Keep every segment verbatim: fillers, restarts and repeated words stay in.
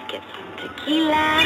get some tequila.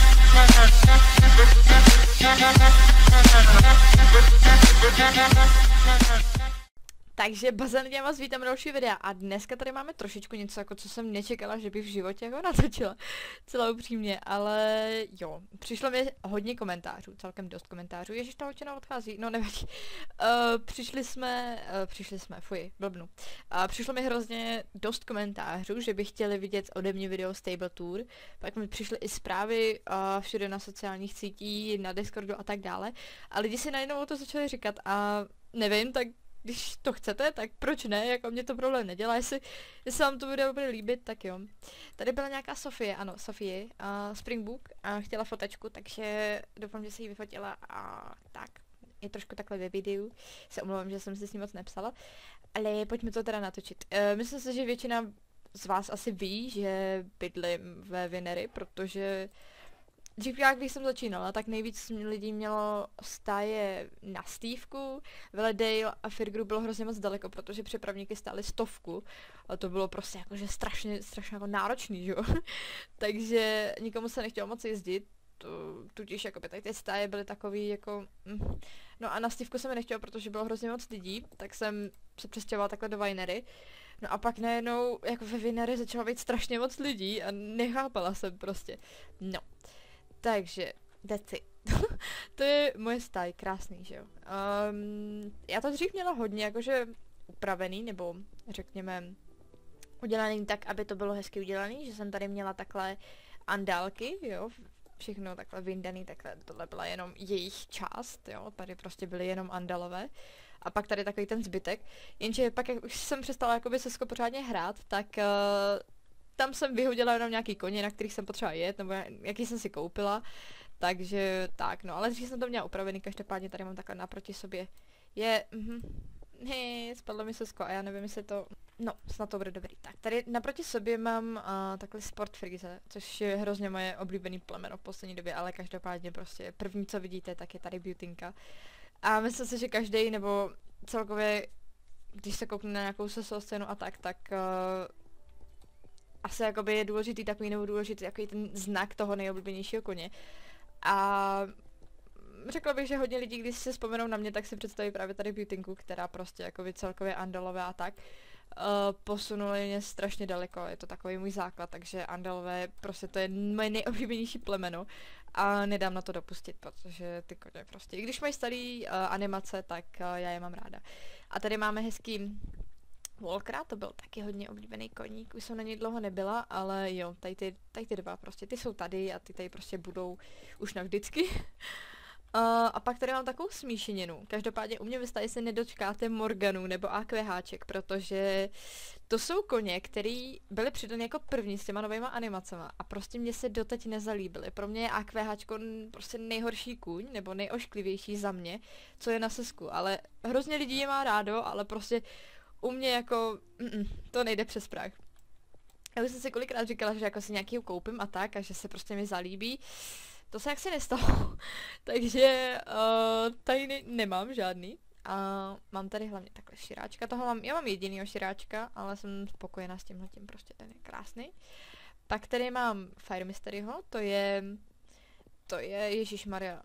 Takže bazén, já vás vítám na další videa a dneska tady máme trošičku něco, jako co jsem nečekala, že bych v životě jako natočila, celá upřímně, ale jo, přišlo mi hodně komentářů, celkem dost komentářů, ježiš, ta hočina odchází, no nevadí, uh, přišli jsme, uh, přišli jsme, fuj, blbnu, uh, přišlo mi hrozně dost komentářů, že by chtěli vidět ode mě video Stable Tour, pak mi přišly i zprávy uh, všude na sociálních sítích, na Discordu a tak dále, a lidi si najednou o to začali říkat a nevím, tak když to chcete, tak proč ne, jako mě to problém nedělá, jestli, jestli vám to video bude líbit, tak jo. Tady byla nějaká Sofie, ano, Sofie, uh, Springbook a chtěla fotečku, takže doufám, že se jí vyfotila a tak. Je trošku takhle ve videu, se omlouvám, že jsem si s ní moc nepsala, ale pojďme to teda natočit. Uh, myslím si, že většina z vás asi ví, že bydlím ve Vinery, protože dřív, když jsem začínala, tak nejvíc lidí mělo stáje na Stívku, Veledale a Firgru bylo hrozně moc daleko, protože přepravníky stály stovku a to bylo prostě jakože strašně, strašně jako náročný, že jo. Takže nikomu se nechtělo moc jezdit, tudíž jakoby tak ty stáje byly takový jako, mm. No a na Stívku se mi nechtělo, protože bylo hrozně moc lidí, tak jsem se přestěhovala takhle do Vinery. No a pak najednou jako ve Vinery začalo být strašně moc lidí a nechápala jsem prostě, no. Takže, that's it. To je moje stáj, krásný, že jo. Um, já to dřív měla hodně jakože upravený, nebo řekněme udělaný tak, aby to bylo hezky udělaný, že jsem tady měla takhle andálky, jo, všechno takhle vyndaný, takhle tohle byla jenom jejich část, jo, tady prostě byly jenom andalové. A pak tady takový ten zbytek, jenže pak jak už jsem přestala jakoby sesko pořádně hrát, tak uh, tam jsem vyhodila jenom nějaký koně, na kterých jsem potřeba jet, nebo jaký jsem si koupila, takže tak, no, ale dřív jsem to měla upravený, každopádně tady mám takhle naproti sobě, je, mhm, hej, spadlo mi sesko a já nevím, jestli to, no, snad to bude dobrý. Tak, tady naproti sobě mám uh, takhle Sport Frize, což je hrozně moje oblíbený plemeno v poslední době, ale každopádně prostě první, co vidíte, tak je tady Beautynka. A myslím si, že každý nebo celkově, když se koukne na nějakou sesovou scénu a tak, tak uh, asi jakoby je důležitý takový nebo důležitý takový ten znak toho nejoblíbenějšího koně. A řekla bych, že hodně lidí, když se vzpomenou na mě, tak si představí právě tady Beautynku, která prostě jakoby celkově andalové a tak uh, posunuli mě strašně daleko, je to takový můj základ, takže andalové prostě to je moje nejoblíbenější plemeno a nedám na to dopustit, protože ty koně prostě, i když mají starý uh, animace, tak uh, já je mám ráda. A tady máme hezký Walkera, to byl taky hodně oblíbený koník, už jsem na něj dlouho nebyla, ale jo, tady ty, tady ty dva prostě, ty jsou tady a ty tady prostě budou už navždycky. uh, a pak tady mám takovou smíšeninu, každopádně u mě ve stáji se nedočkáte Morganu nebo AQHček, protože to jsou koně, který byly přidaný jako první s těma novýma animacema a prostě mě se doteď nezalíbily. Pro mě je AQHčko prostě nejhorší kůň, nebo nejošklivější za mě, co je na sesku, ale hrozně lidí je má rádo, ale prostě u mě jako, mm -mm, to nejde přes prach. Já už jsem si kolikrát říkala, že jako si nějaký koupím a tak, a že se prostě mi zalíbí. To se jaksi nestalo. Takže uh, tady ne nemám žádný. A mám tady hlavně takhle širáčka. Toho mám, já mám jedinýho širáčka, ale jsem spokojená s tímhletím, prostě ten je krásný. Pak tady mám Fire Mysteryho, to je, to je Ježišmarja,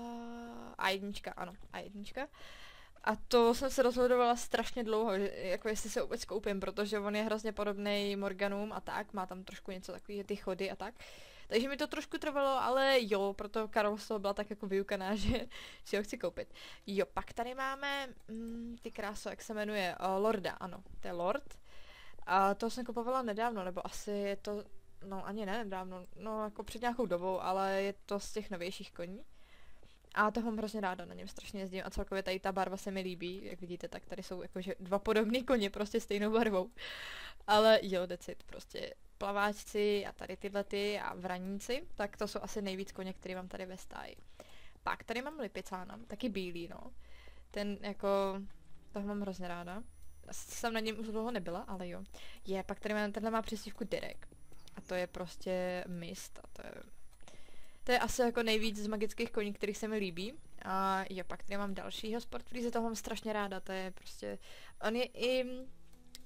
A jednička, ano, A jednička. A to jsem se rozhodovala strašně dlouho, že, jako jestli se vůbec koupím, protože on je hrozně podobný Morganům a tak, má tam trošku něco takový, ty chody a tak. Takže mi to trošku trvalo, ale jo, proto Karol z toho byla tak jako vyukaná, že si ho chci koupit. Jo, pak tady máme, mm, ty kráso, jak se jmenuje, uh, Lorda, ano, to je Lord. A to jsem kupovala nedávno, nebo asi je to, no ani ne nedávno, no jako před nějakou dobou, ale je to z těch novějších koní. A to mám hrozně ráda, na něm strašně jezdím a celkově tady ta barva se mi líbí, jak vidíte, tak tady jsou jakože dva podobné koně prostě stejnou barvou. Ale jo, decid, prostě plaváčci a tady tyhle ty a vraníci, tak to jsou asi nejvíc koně, který mám tady ve stáji. Pak tady mám Lipicána, taky bílý, no. Ten jako, toho mám hrozně ráda. Asi jsem na něm už dlouho nebyla, ale jo. Je, pak tady mám, tenhle má přezdívku Derek. A to je prostě mist a to je... To je asi jako nejvíc z magických koní, kterých se mi líbí. A jo, pak tady mám dalšího Sport Freeze, toho mám strašně ráda, to je prostě... On je i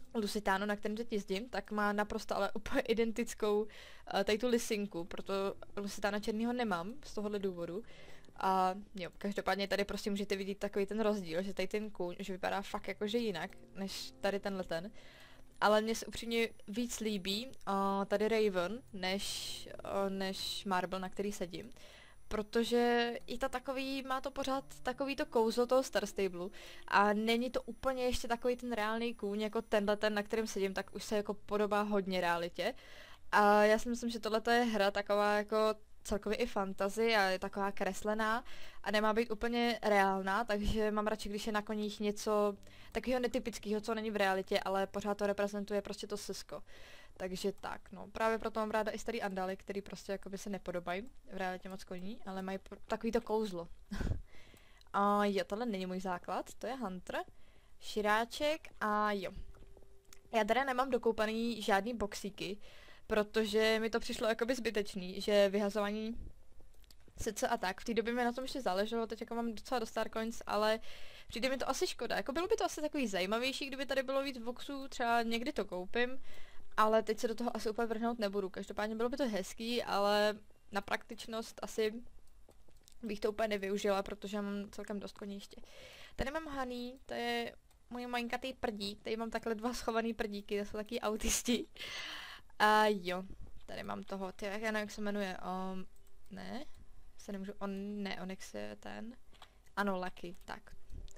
Lusitano, na kterém teď jezdím, tak má naprosto ale úplně identickou uh, tady tu lisinku, proto Lusitana černýho nemám z tohohle důvodu. A jo, každopádně tady prostě můžete vidět takový ten rozdíl, že tady ten kůň už vypadá fakt jakože jinak, než tady tenhle ten. Ale mně se upřímně víc líbí uh, tady Raven, než, uh, než Marble, na který sedím. Protože i to takový, má to pořád takový to kouzlo toho Star Stable a není to úplně ještě takový ten reálný kůň jako tenhle ten, na kterém sedím, tak už se jako podobá hodně realitě. A já si myslím, že tohle je hra taková jako celkově i fantasy a je taková kreslená a nemá být úplně reálná, takže mám radši, když je na koních něco takového netypického, co není v realitě, ale pořád to reprezentuje prostě to Sisko. Takže tak, no, právě proto mám ráda i starý andály, který prostě jakoby se nepodobají v realitě moc koní, ale mají takový to kouzlo. A jo, tohle není můj základ, to je Hunter, širáček a jo. Já teda nemám dokoupaný žádný boxíky, protože mi to přišlo jakoby zbytečný, že vyhazování sice a tak, v té době mi na tom ještě záleželo, teď jako mám docela do Starcoins, ale přijde mi to asi škoda, jako bylo by to asi takový zajímavější, kdyby tady bylo víc boxů, třeba někdy to koupím, ale teď se do toho asi úplně vrhnout nebudu, každopádně bylo by to hezký, ale na praktičnost asi bych to úplně nevyužila, protože mám celkem dost koní ještě. Tady mám Honey, to je můj malinkatý prdík, tady mám takhle dva schovaný prdíky, to jsou taky autisti. A jo, tady mám toho, ty, jak já nevím, jak se jmenuje, um, ne, se nemůžu, on, ne, Onyx je ten, ano, Lucky, tak.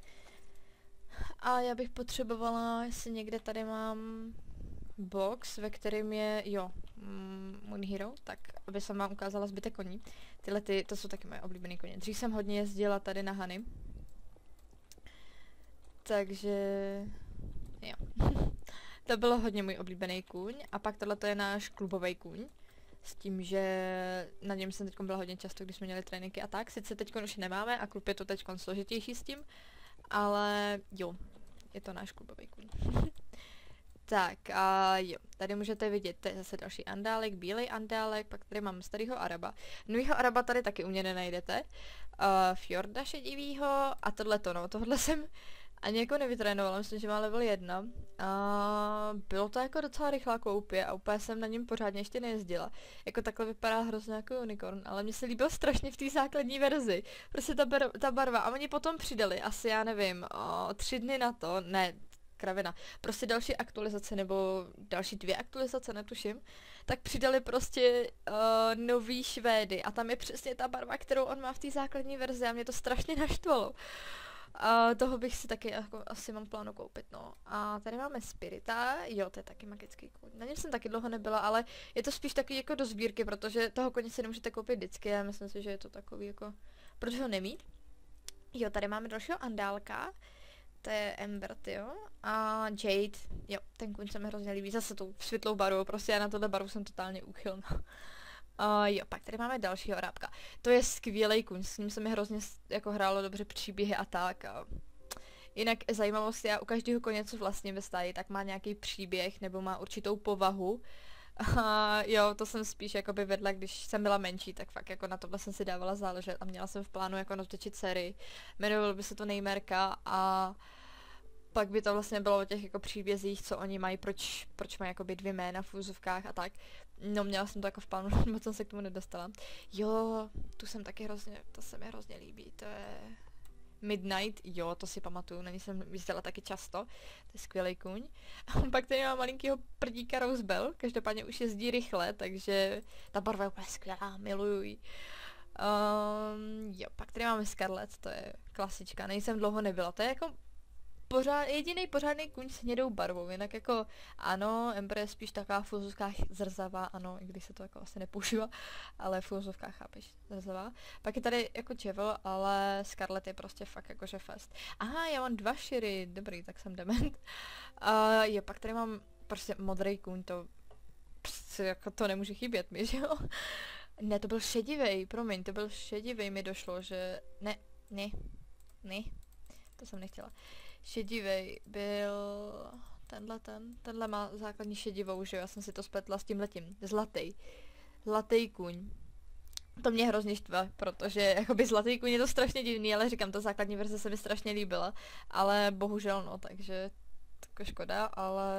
A já bych potřebovala, jestli někde tady mám box, ve kterém je, jo, mm, Moon Hero, tak aby jsem vám ukázala zbytek koní. Tyhle ty, to jsou taky moje oblíbené koně. Dřív jsem hodně jezdila tady na Honey. Takže, jo. To bylo hodně můj oblíbený kůň a pak tohle je náš klubový kůň. S tím, že na něm jsem teď byla hodně často, když jsme měli tréninky a tak. Sice teď už nemáme a klub je to teď složitější s tím, ale jo, je to náš klubový kůň. Tak a jo, tady můžete vidět, to je zase další andálek, bílej andálek, pak tady mám starýho Araba. Novýho Araba tady taky u mě nenajdete. Uh, Fjorda šedivýho a tohleto, no, tohle jsem ani jako nevytrénovala, myslím, že má level jedna. A bylo to jako docela rychlá koupě a úplně jsem na něm pořádně ještě nejezdila. Jako takhle vypadá hrozně jako unicorn, ale mně se líbil strašně v té základní verzi. Prostě ta, bar ta barva. A oni potom přidali asi, já nevím, o, tři dny na to, ne, kravina, prostě další aktualizace nebo další dvě aktualizace, netuším, tak přidali prostě uh, nový Švédy a tam je přesně ta barva, kterou on má v té základní verzi a mě to strašně naštvalo. A toho bych si taky jako, asi mám plánu koupit, no. A tady máme Spirita, jo, to je taky magický kůň. Na něm jsem taky dlouho nebyla, ale je to spíš taky jako do sbírky, protože toho koně si nemůžete koupit vždycky a myslím si, že je to takový jako, proč ho nemít. Jo, tady máme dalšího andálka, to je Ember, jo, a Jade, jo, ten kůň se mi hrozně líbí, zase tou světlou barvou, prostě já na tohle barvu jsem totálně úchylná. Uh, jo, pak tady máme dalšího Arábka. To je skvělý kůň, s ním se mi hrozně jako hrálo dobře příběhy a tak. A jinak zajímavost, já u každého koně, co vlastně ve stáji, tak má nějaký příběh nebo má určitou povahu. A jo, to jsem spíš jakoby vedla, když jsem byla menší, tak fakt jako na tohle jsem si dávala záležet a měla jsem v plánu jako natočit sérii. Jmenovalo by se to Nejmerka a pak by to vlastně bylo o těch jako příbězích, co oni mají, proč, proč mají jakoby dvě jména v úzovkách a tak. No, měla jsem to jako v plánu, moc jsem se k tomu nedostala. Jo, tu jsem taky hrozně, to se mi hrozně líbí, to je Midnight, jo, to si pamatuju, na ní jsem jezdila taky často, to je skvělý kůň. A pak tady mám malinkýho prdíka Rosebell, každopádně už jezdí rychle, takže ta barva je úplně skvělá, miluju ji. Um, jo, pak tady máme Scarlet, to je klasička, nejsem dlouho nebyla, to je jako pořád, jediný pořádný kůň s hnědou barvou, jinak jako ano, Ember je spíš taková v úzovkách zrzavá, ano, i když se to jako asi nepoužívá, ale v úzovkách chápeš, zrzavá. Pak je tady jako Chevel, ale Scarlet je prostě fakt jakože fest. Aha, já mám dva širy, dobrý, tak jsem dement. Uh, jo, pak tady mám prostě modrý kůň, to prostě jako to nemůže chybět mi, že jo? Ne, to byl šedivej, promiň, to byl šedivej, mi došlo, že ne, ne, ne, to jsem nechtěla. Šedivej byl tenhle ten, tenhle má základní šedivou, že jo, já jsem si to spletla s tímhletím, zlatý, zlatý kůň. To mě hrozně štve, protože jakoby zlatý kůň je to strašně divný, ale říkám, ta základní verze se mi strašně líbila, ale bohužel no, takže jako škoda, ale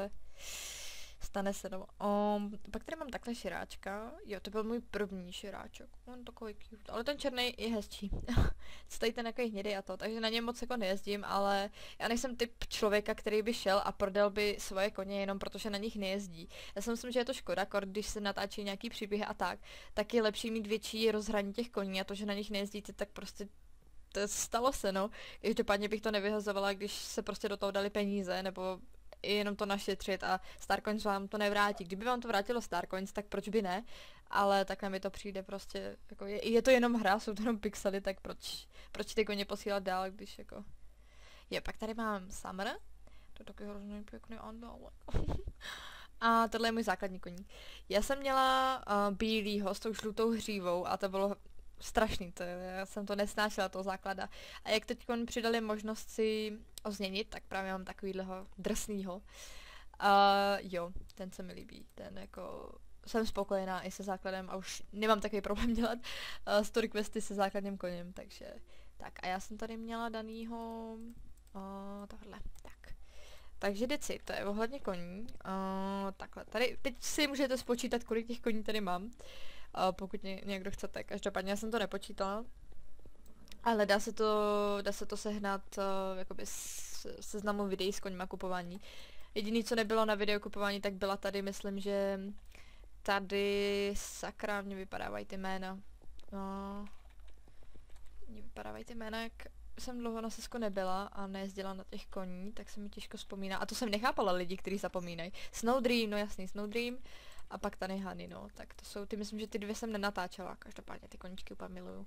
Stane se, no. Um, pak tady mám takhle širáčka. Jo, to byl můj první širáček. On takový cute. Ale ten černý je hezčí. Co tady ten jako hnědý a to, takže na něm moc jako nejezdím, ale já nejsem typ člověka, který by šel a prodal by svoje koně jenom protože na nich nejezdí. Já si myslím, že je to škoda, když se natáčí nějaký příběhy a tak, tak je lepší mít větší rozhraní těch koní a to, že na nich nejezdíte, tak prostě to stalo se, no. Každopádně bych to nevyhazovala, když se prostě do toho dali peníze, nebo i jenom to našetřit a Starcoins vám to nevrátí. Kdyby vám to vrátilo Starcoins, tak proč by ne? Ale takhle mi to přijde prostě, jako je, je to jenom hra, jsou to jenom pixely, tak proč, proč ty koně posílat dál, když jako... Je, pak tady mám Summer, to je taky hrozně pěkný andál. A tohle je můj základní koní. Já jsem měla uh, bílýho s tou žlutou hřívou a to bylo strašný, to, já jsem to nesnášela, toho základa. A jak teď přidali možnost si ozměnit, tak právě mám takovýhleho drsnýho. Uh, jo, ten se mi líbí, ten jako... Jsem spokojená i se základem a už nemám takový problém dělat uh, story questy se základním koněm, takže... Tak a já jsem tady měla danýho... Uh, tohle, tak. Takže deci, to je ohledně koní. Uh, takhle, tady, teď si můžete spočítat, kolik těch koní tady mám. Uh, pokud ně, někdo chcete, každopádně já jsem to nepočítala. Ale dá se to, dá se to sehnat uh, jakoby s, seznamu videí s koňma kupování. Jediný, co nebylo na video kupování, tak byla tady, myslím, že tady sakra, mě vypadávají ty jména. No, mě vypadávají ty jména, jak jsem dlouho na Sesku nebyla a nejezdila na těch koní, tak se mi těžko vzpomíná. A to jsem nechápala lidi, kteří zapomínají. Snow Dream, no jasný, Snow Dream. A pak tady Honey, no, tak to jsou ty, myslím, že ty dvě jsem nenatáčela, každopádně ty koníčky úplně miluju.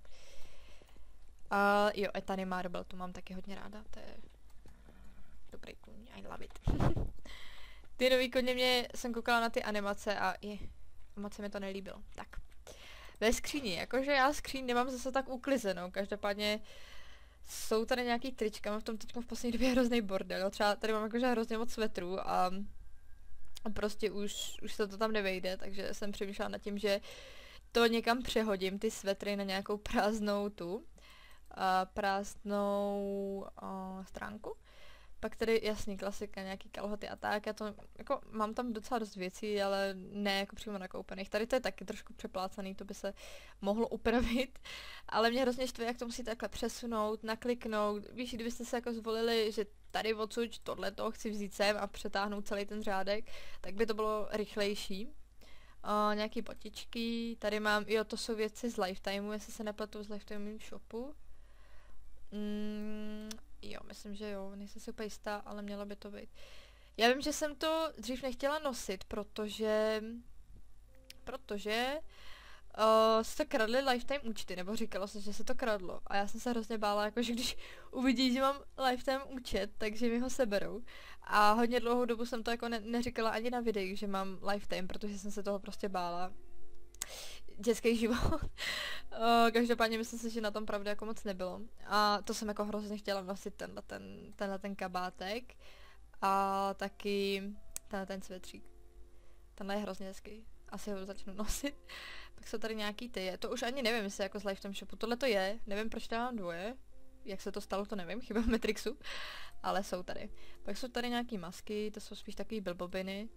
A jo, Etany Marble, tu mám taky hodně ráda, to je dobrý kůň, I love it. Ty nový koně mě, jsem koukala na ty animace a je, moc se mi to nelíbilo. Tak, ve skříni, jakože já skříň nemám zase tak uklizenou, každopádně jsou tady nějaký trička, mám v tom teď v poslední době hrozný bordel, třeba tady mám jakože hrozně moc svetrů a A prostě už, už se to tam nevejde, takže jsem přemýšlela nad tím, že to někam přehodím, ty svetry na nějakou prázdnou tu, uh, prázdnou uh, stránku. Pak tady jasný klasika, nějaký kalhoty a tak, já to, jako mám tam docela dost věcí, ale ne jako přímo nakoupených. Tady to je taky trošku přeplácaný, to by se mohlo upravit, ale mě hrozně štve, jak to musíte takhle přesunout, nakliknout. Víš, kdybyste se jako zvolili, že tady odsud tohleto chci vzít sem a přetáhnout celý ten řádek, tak by to bylo rychlejší. Uh, nějaký botičky, tady mám, jo, to jsou věci z Lifetimeu, jestli se nepletu, z Lifetime shopu. Mm, jo, myslím, že jo, nejsem si úplně jistá, ale měla by to být. Já vím, že jsem to dřív nechtěla nosit, protože... Protože... Uh, se kradly Lifetime účty, nebo říkalo se, že se to kradlo. A já jsem se hrozně bála, jakože když uvidí, že mám Lifetime účet, takže mi ho seberou. A hodně dlouhou dobu jsem to jako ne neříkala ani na videích, že mám Lifetime, protože jsem se toho prostě bála. Dětský život. uh, každopádně myslím si, že na tom pravda jako moc nebylo. A to jsem jako hrozně chtěla nosit tenhle ten, tenhle ten kabátek. A taky tenhle ten svetřík. Tenhle je hrozně hezký. Asi ho začnu nosit. Pak jsou tady nějaký ty, to už ani nevím, jestli jako z Lifetime shopu, tohle to je, nevím proč tam mám dvoje, jak se to stalo, to nevím, chyba v Matrixu, ale jsou tady. Pak jsou tady nějaký masky, to jsou spíš takový bilbobiny,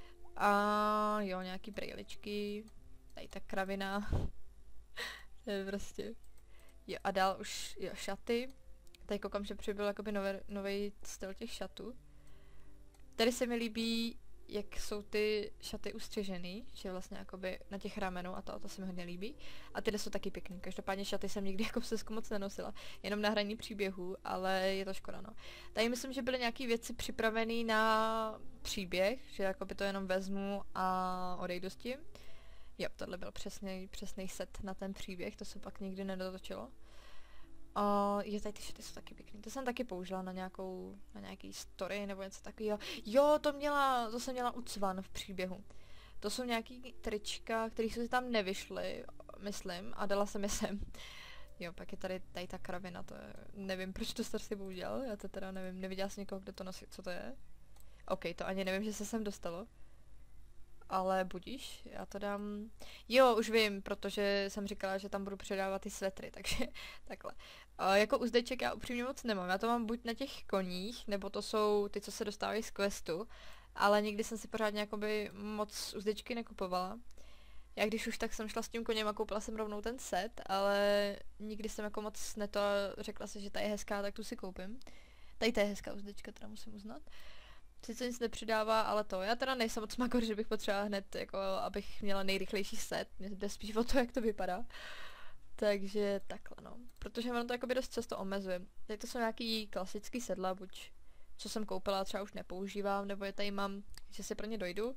a jo, nějaký brýličky, tady ta kravina, to je prostě, jo a dál už, jo, šaty, tady koukám, že přibyl jakoby nový styl těch šatů, tady se mi líbí, jak jsou ty šaty ustřižený, že vlastně jakoby na těch ramenů a to, to se mi hodně líbí. A tyhle jsou taky pěkný. Každopádně šaty jsem nikdy jako v Sesku moc nenosila, jenom na hraní příběhů, ale je to škoda, no. Tady myslím, že byly nějaké věci připravené na příběh, že jakoby to jenom vezmu a odejdu s tím. Jo, tohle byl přesný, přesný set na ten příběh, to se pak nikdy nedotočilo. Uh, je tady ty šaty jsou taky pěkný. To jsem taky použila na nějakou, na nějaký story nebo něco takového. Jo, to měla, to jsem měla u Cvan v příběhu. To jsou nějaký trička, které se tam nevyšly, myslím, a dala jsem je sem. Jo, pak je tady, tady ta kravina, to je, nevím, proč to Star si použil, já to teda nevím, neviděla jsem někoho, kdo to nosí, co to je. OK, to ani nevím, že se sem dostalo. Ale budíš, já to dám... Jo, už vím, protože jsem říkala, že tam budu předávat ty svetry, takže takhle. Uh, jako uzdeček já upřímně moc nemám, já to mám buď na těch koních, nebo to jsou ty, co se dostávají z questu. ale nikdy jsem si pořádně jakoby moc uzdečky nekupovala. Já když už tak jsem šla s tím koněm a koupila jsem rovnou ten set, ale nikdy jsem jako moc neto řekla si, že ta je hezká, tak tu si koupím. Tady ta je hezká uzdečka, teda musím uznat. Sice nic nepřidává, ale to. Já teda nejsem moc makor, že bych potřebovala hned, jako, abych měla nejrychlejší set. Mě jde spíš o to, jak to vypadá. Takže takhle, no. Protože ono to jakoby dost často omezuje. Tady to jsou nějaký klasický sedla, buď co jsem koupila, třeba už nepoužívám, nebo je tady mám, že si pro ně dojdu. Uh,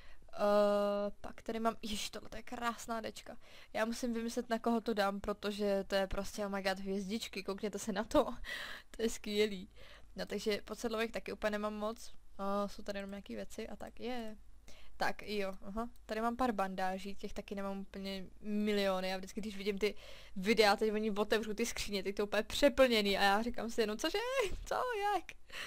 pak tady mám, ježiš, tohle to je krásná dečka. Já musím vymyslet, na koho to dám, protože to je prostě, oh my god, hvězdičky, koukněte se na to. To je skvělý. No takže pod sedlových taky úplně nemám moc. Uh, jsou tady jenom nějaký věci a tak je. Yeah. Tak jo, aha. Tady mám pár bandáží, těch taky nemám úplně miliony. Já vždycky, když vidím ty videa, teď oni otevřu ty skříně, teď to úplně přeplněný a já říkám si jenom, cože, co, jak?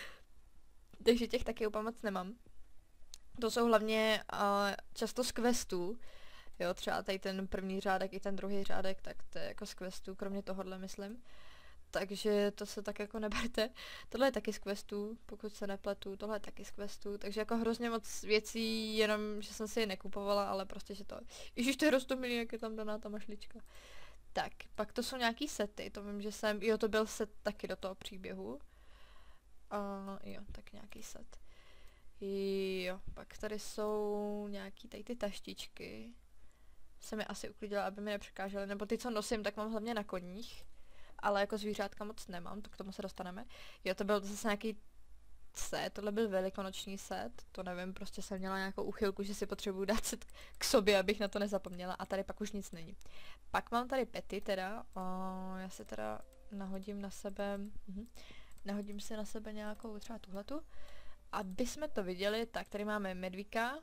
Takže těch taky úplně moc nemám. To jsou hlavně uh, často z questů. Jo, třeba tady ten první řádek i ten druhý řádek, tak to je jako z questů, kromě tohohle myslím. Takže to se tak jako neberte. Tohle je taky z questů, pokud se nepletu, tohle je taky z questů, takže jako hrozně moc věcí, jenom že jsem si je nekupovala, ale prostě, že to... Ježiš, to je roztomilý, jak je tam daná ta mašlička. Tak, pak to jsou nějaký sety, to vím, že jsem, jo, to byl set taky do toho příběhu. Uh, jo, tak nějaký set. Jo, pak tady jsou nějaký tady ty taštičky. Jsem je asi uklidila, aby mi nepřekážely, nebo ty, co nosím, tak mám hlavně na koních. Ale jako zvířátka moc nemám, tak k tomu se dostaneme. Jo, to byl zase nějaký set, tohle byl velikonoční set, to nevím, prostě jsem měla nějakou úchylku, že si potřebuju dát set k sobě, abych na to nezapomněla a tady pak už nic není. Pak mám tady pety teda, o, já se teda nahodím na sebe, mhm, nahodím si na sebe nějakou třeba tuhletu. Aby jsme to viděli, tak tady máme medvíka,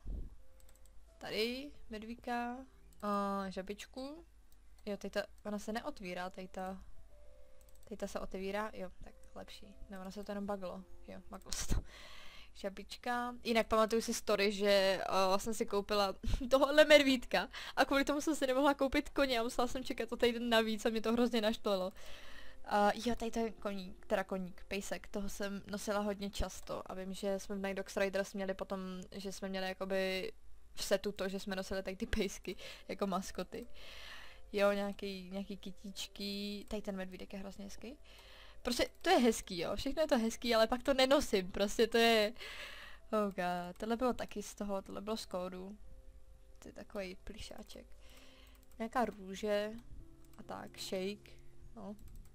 tady medvíka, o, žabičku, jo, tady ta, ona se neotvírá, tady ta... Teď ta se otevírá, jo, tak lepší. No, ono se to jenom baglo, jo, baglo se to. Žabička. Jinak pamatuju si story, že uh, vlastně si koupila tohohle medvídka a kvůli tomu jsem si nemohla koupit koně a musela jsem čekat o týden navíc a mě to hrozně naštvalo. Uh, jo, tady to je koník, teda koník, pejsek, toho jsem nosila hodně často a vím, že jsme v Night Dogs Riders měli potom, že jsme měli jakoby v setu to, že jsme nosili tady ty pejsky jako maskoty. Jo, nějaký, nějaký kytičky, tady ten medvídek je hrozně hezký. Prostě to je hezký, jo, všechno je to hezký, ale pak to nenosím, prostě to je... Oh god, tohle bylo taky z toho, tohle bylo z kódu. To je takový plišáček. Nějaká růže a tak, shake, no.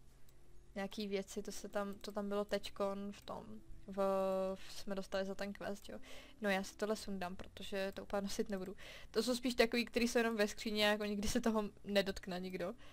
Nějaký věci, to se tam, to tam bylo teďkon v tom. V, jsme dostali za ten quest, jo. No já si tohle sundám, protože to úplně nosit nebudu. To jsou spíš takový, který jsou jenom ve skříně, jako nikdy se toho nedotkne nikdo. Uh,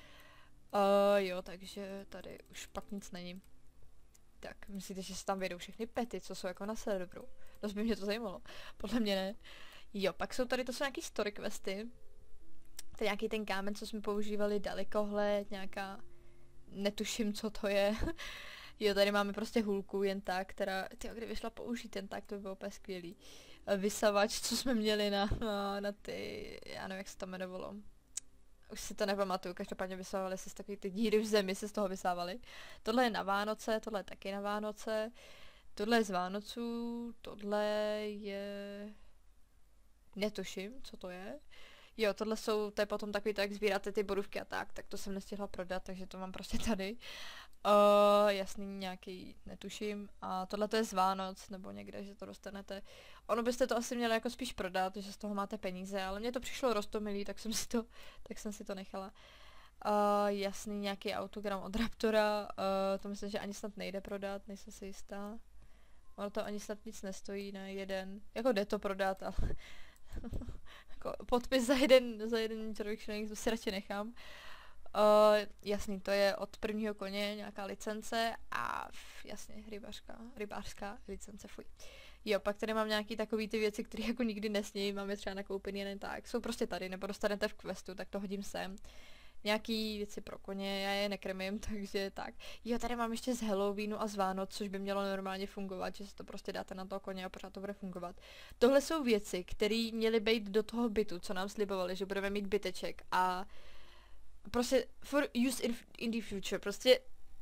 jo, takže tady už pak nic není. Tak, myslíte, že se tam vyjdou všechny pety, co jsou jako na serveru? Dost by mě to zajímalo. Podle mě ne. Jo, pak jsou tady, to jsou nějaký story questy. To je nějaký ten kámen, co jsme používali, dalekohled, nějaká... Netuším, co to je. Jo, tady máme prostě hůlku jen tak, která, tyjo, kdyby šla použít jen tak, to by bylo úplně skvělý. Vysavač, co jsme měli na, na, na ty, já nevím, jak se to jmenovalo. Už si to nepamatuju, každopádně vysávali se z takový ty díry v zemi, se z toho vysávali. Tohle je na Vánoce, tohle je taky na Vánoce. Tohle je z Vánoců, tohle je... Netuším, co to je. Jo, tohle jsou, to je potom takový to, jak sbíráte ty borůvky a tak, tak to jsem nestihla prodat, takže to mám prostě tady. Uh, jasný, nějaký, netuším. A tohle to je z Vánoc, nebo někde, že to dostanete. Ono byste to asi měli jako spíš prodat, že z toho máte peníze, ale mně to přišlo roztomilý, tak jsem si to, tak jsem si to nechala. Uh, jasný, nějaký autogram od Raptora, uh, to myslím, že ani snad nejde prodat, nejsem si jistá. Ono to ani snad nic nestojí na jeden, jako jde to prodat, ale jako podpis za jeden, za jeden červený šilink, to si radši nechám. Uh, jasný, to je od prvního koně nějaká licence a jasně, rybářská, rybářská licence, fuj. Jo, pak tady mám nějaký takový ty věci, které jako nikdy nesním, mám je třeba nakoupený jen tak, jsou prostě tady, nebo dostanete v questu, tak to hodím sem. Nějaký věci pro koně, já je nekrmím, takže tak. Jo, tady mám ještě z Halloweenu a z Vánoc, což by mělo normálně fungovat, že si to prostě dáte na toho koně a pořád to bude fungovat. Tohle jsou věci, které měly být do toho bytu, co nám slibovali, že budeme mít byteček a prostě for use in, in the future, prostě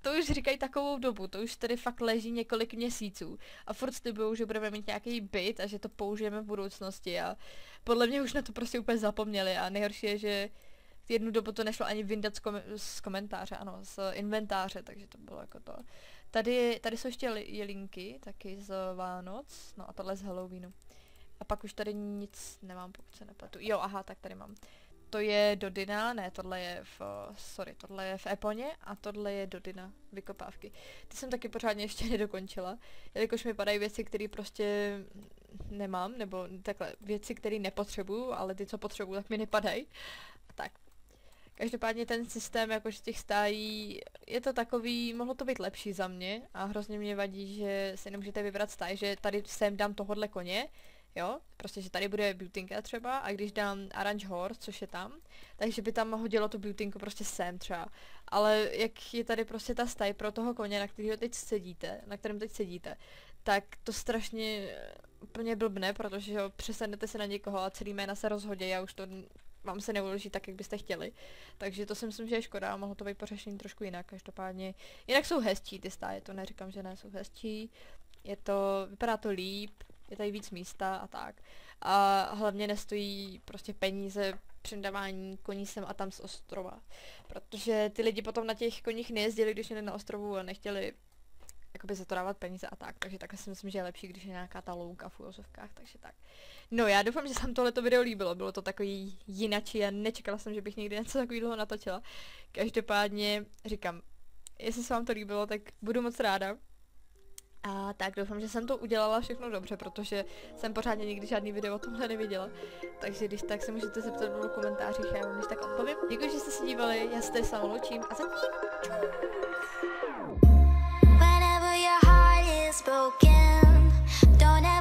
to už říkají takovou dobu, to už tady fakt leží několik měsíců a furt slibujou, že budeme mít nějaký byt a že to použijeme v budoucnosti a podle mě už na to prostě úplně zapomněli a nejhorší je, že v jednu dobu to nešlo ani vyndat z, kom- z komentáře, ano, z inventáře, takže to bylo jako to. Tady, tady jsou ještě jelínky, taky z Vánoc, no a tohle z Halloweenu. A pak už tady nic nemám, pokud se nepletu. Jo, aha, tak tady mám. To je Dodina, ne, tohle je v, sorry, tohle je v Eponě a tohle je Dodina, vykopávky. Ty jsem taky pořádně ještě nedokončila, jelikož mi padají věci, které prostě nemám, nebo takhle, věci, které nepotřebuju, ale ty, co potřebuju, tak mi nepadají. A tak. Každopádně ten systém jakože těch stájí, je to takový, mohlo to být lepší za mě a hrozně mě vadí, že si nemůžete vybrat stáj, že tady sem dám tohodle koně, jo, prostě, že tady bude Butinka třeba a když dám Orange Horse, což je tam, takže by tam hodilo tu Butinku prostě sem třeba, ale jak je tady prostě ta staj pro toho koně, na kterého teď sedíte, na kterém teď sedíte, tak to strašně úplně blbne, protože jo, přesednete se na někoho a celý jména se rozhodí a už to vám se neuloží tak, jak byste chtěli. Takže to si myslím, že je škoda a mohlo to být pořešení trošku jinak, každopádně. Jinak jsou hezčí ty stáje, to neříkám, že ne, jsou hezčí. Je to, vypadá to líp, je tady víc místa a tak. A hlavně nestojí prostě peníze přendávání koní sem a tam z ostrova. Protože ty lidi potom na těch koních nejezdili, když jeli na ostrovu a nechtěli jakoby za to dávat peníze a tak, takže takhle si myslím, že je lepší, když je nějaká ta louka v úvozovkách, takže tak. No já doufám, že se vám tohleto video líbilo, bylo to takový jinačí a nečekala jsem, že bych někdy něco takového natočila. Každopádně říkám, jestli se vám to líbilo, tak budu moc ráda. A tak doufám, že jsem to udělala všechno dobře, protože jsem pořádně nikdy žádný video o tomhle neviděla. Takže když tak se můžete zeptat v komentářích, já vám když tak odpovím. Děkuji, že jste se dívali, já se tady s vámi loučím a zatím čau! Broken, don't